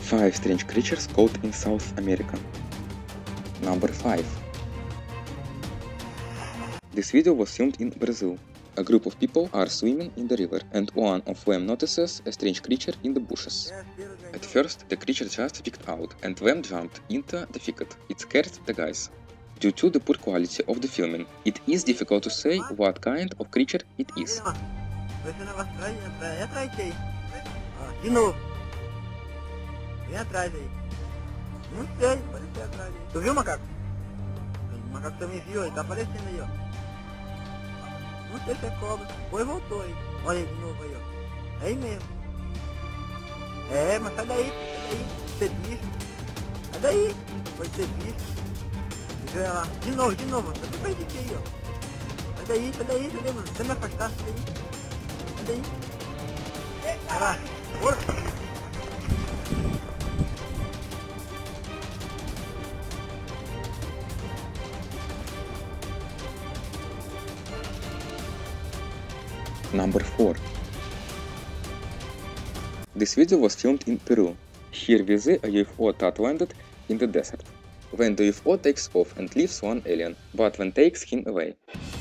5 strange creatures caught in South America. Number 5. This video was filmed in Brazil. A group of people are swimming in the river, and one of them notices a strange creature in the bushes. At first, the creature just peeked out, and then jumped into the thicket. It scared the guys. Due to the poor quality of the filming, it is difficult to say what kind of creature it is. De novo. Vem atrás aí. Não sei, apareceu atrás aí. Tu viu, macaco? O macaco também viu aí, tá aparecendo aí, ó. Não sei se é cobra. Foi e voltou aí. Olha aí de novo aí, ó. É aí mesmo. É, mas sai daí, ser bicho. Sai daí, pode ser bicho. Deixa eu ver lá. De novo. Tá tudo perdido aí, ó. Sai daí, mano. Você me afastar, sai daí. Sai daí. Vai lá. Bora. Number 4. This video was filmed in Peru. Here we see a UFO that landed in the desert. When the UFO takes off and leaves one alien, but then takes him away.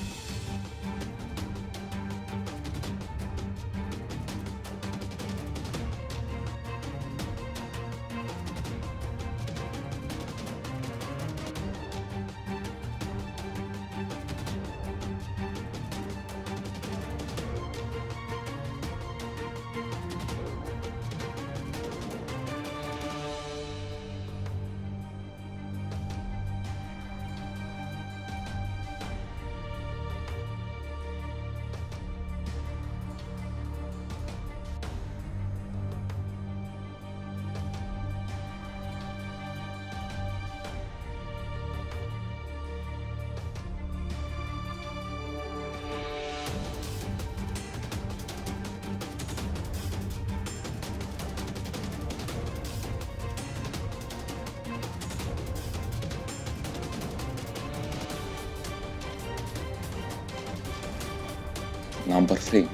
Number 3.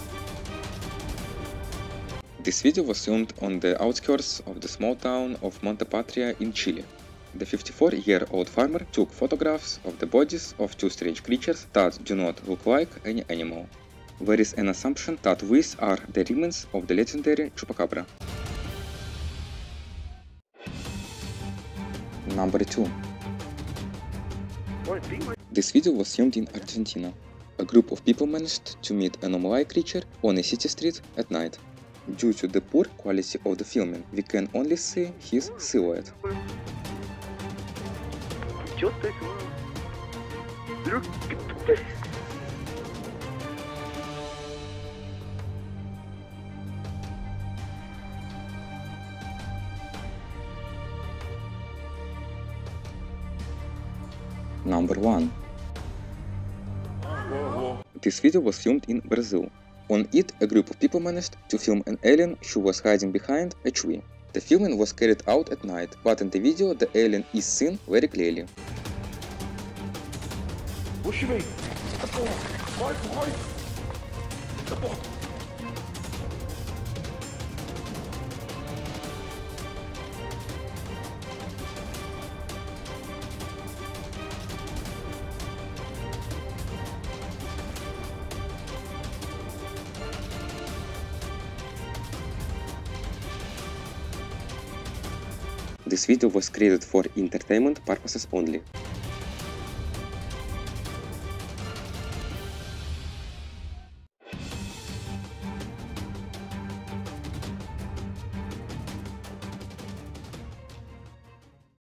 This video was filmed on the outskirts of the small town of Monte Patria in Chile. The 54-year-old farmer took photographs of the bodies of two strange creatures that do not look like any animal. There is an assumption that these are the remains of the legendary chupacabra. Number 2. This video was filmed in Argentina. A group of people managed to meet an anomaly creature on a city street at night. Due to the poor quality of the filming, we can only see his silhouette. Number 1. This video was filmed in Brazil. On it, a group of people managed to film an alien who was hiding behind a tree. The filming was carried out at night, but in the video the alien is seen very clearly. Oxe, velho! Eita porra! Corre! Eita porra! This video was created for entertainment purposes only.